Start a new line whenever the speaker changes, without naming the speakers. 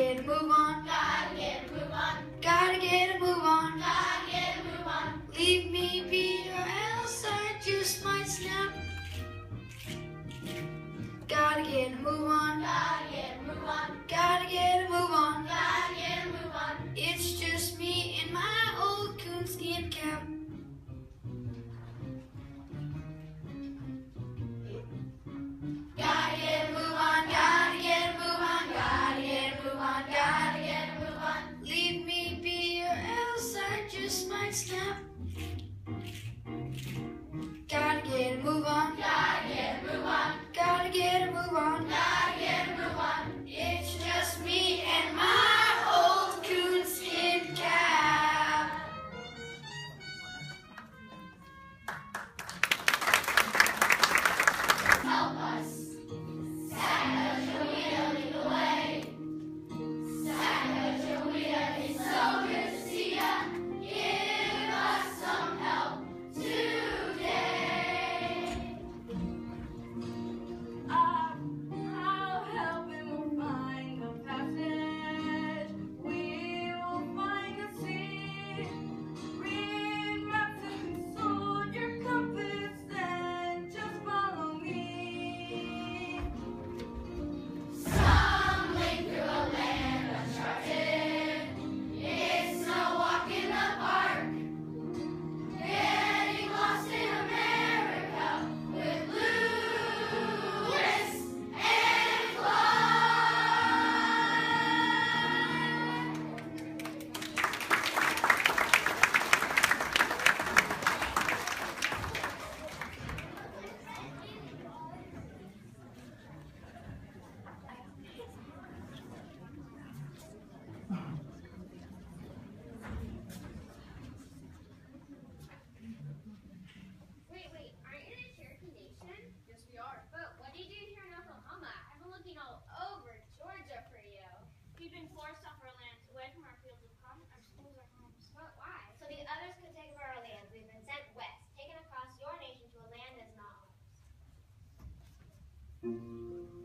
get a move on.
Gotta get a move on.
Gotta get a move on.
Gotta get a move on.
Leave me be or else I just might snap. Gotta get a move on.
Gotta get a move on.
Gotta get a move on.
Gotta get a move on.
It's just me in my old coonskin cap.
Gotta get a move on. Gotta get a move on. Gotta get a move on. Gotta get a move on.
Leave me be or else I just might snap. Gotta get a move on.
Gotta get a move on.
Gotta get a move on.
Gotta get a move on.
It's just me and my old coonskin cap.
Help us. Sacagawea, lead the way. Sacagawea, it's so good to see ya. Give us some help today.
I'll help and we'll find the passage. We will find the sea. Read maps and consult your compass, then just follow me.
Stumbling through a land uncharted. It's no walk in the park. Getting lost in America with Lewis and Clark.
Wait, aren't you the Cherokee Nation?
Yes, we are.
But what do you do here in Oklahoma? I've been looking all over Georgia for you.
We've been forced off our lands, away from our fields of cotton, our schools, our homes.
But why? So the others could take over our lands. We've been sent west, taken across your nation to a land that's not ours.